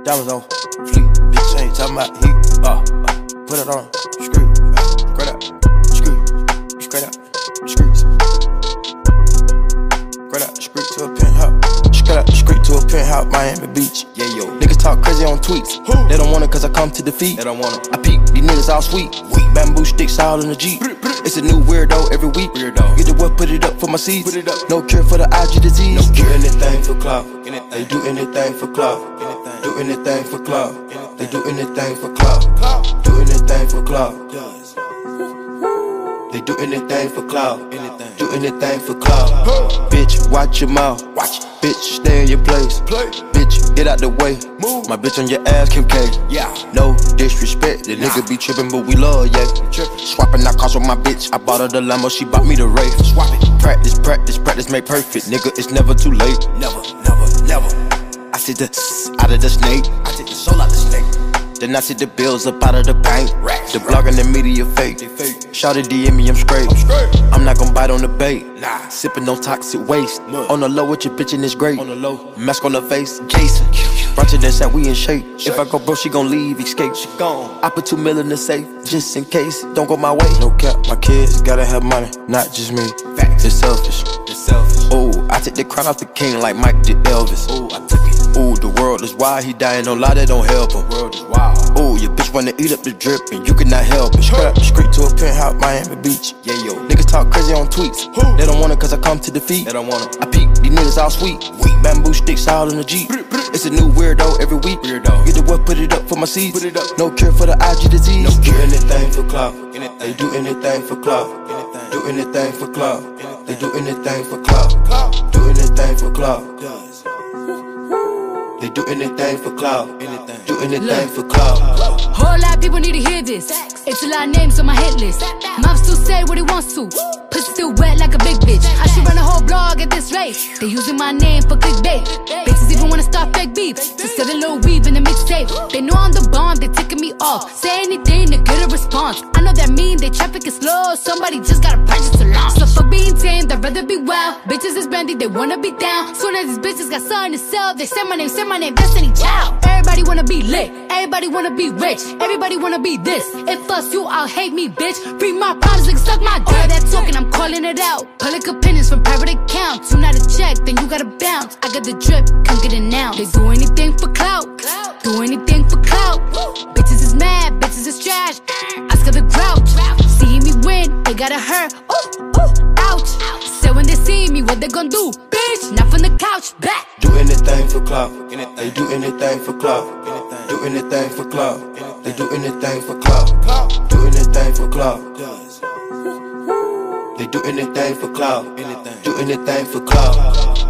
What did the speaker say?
diamonds on fleek. Bitch ain't talking about heat. Put it on, screw. Straight up, screw. Straight up, screws. Straight up, screw to a penthouse. Straight up, screw to a penthouse, Miami Beach. Yeah, yo. Niggas talk crazy on tweets. They don't want it cause I come to defeat. They don't want it. I peep, these niggas all sweet. Bamboo sticks all in the Jeep. It's a new weirdo every week. Get the what, put it up for my seeds. No cure for the IG disease. No cure. Anything for clout. They do anything for clout. Do anything for clout. They do anything for clout. Do anything for clout. They do anything for clout. Do anything for clout. Bitch, watch your mouth. Bitch, stay in your place. Bitch, get out the way. My bitch on your ass, Kim K. No disrespect, the nigga be trippin', but we love, yeah. Swapping out cars with my bitch. I bought her the Lambo, she bought me the Wraith. Swap it. Practice, practice, practice, make perfect. Nigga, it's never too late. Never, never, never. I see the out of the snake. I take the soul out the snake. Then I see the bills up out of the bank. The blog and the media fake. Shawty DM me, I'm straight. I'm not gon' bite on the bait. Sippin' no toxic waste. On the low with your bitch and it's great. Mask on the face, Jason. Brunch to that side, we in shape. If I go broke, she gon' leave, escape. She gone. I put 2 mil in the safe, just in case. Don't go my way. No cap, my kids gotta have money, not just me. It's selfish. Ooh, I take the crown off the king like Mike did Elvis. Ooh, I took it. Ooh, the world is wild, he dying, no lie, that don't help him. World is wild. Ooh, your bitch wanna eat up the drip and you cannot help it. Straight up the street to a penthouse, Miami Beach. Yeah, yo. Niggas talk crazy on tweets. They don't want it cause I come to defeat. They don't want it. I peep, these niggas all sweet. Bamboo sticks all in the Jeep. It's a new weirdo every week. Get the what, put it up for my seeds. No cure for the IG disease. No cure. Anything for clout. They do anything for clout. Do anything for clout. They do anything for clout. Do anything for clout. They do anything for clout. Do anything for clout. Whole lot of people need to hear this. It's a lot of names on my hit list. Mouth still say what he wants to. Pussy still wet like a big bitch. I should run a whole blog at this rate. They using my name for clickbait. Bitches even wanna start fake beef. Just get a little weave in the mixtape. They know I'm the bomb, they ticking me off. Say anything to get a response. I know that mean they traffic is slow. Somebody just gotta purchase to launch. So fuck being tame, they'd rather be wild. Bitches is brandy, they wanna be down. Soon as these bitches got something to sell, they say my name, Destiny Child. Everybody wanna be lit, everybody wanna be rich, everybody wanna be this. If us you, I'll hate me, bitch. Free my problems, like suck my dick. All that talking, I'm calling it out. Public opinions from private accounts. You not a check, then you gotta bounce. I got the drip, come get it now. They do anything for clout, do anything for clout. Bitches is mad, bitches is trash. Ask her the grouch. See me win, they gotta hurt. Ooh, ooh, ouch. So when they see me, what they gon' do? Bitch, not from the couch, back. Do anything for clout. They do anything for clout. Do anything for clout. They do anything for clout. Do anything for clout. They do anything for clout. Do anything for clout.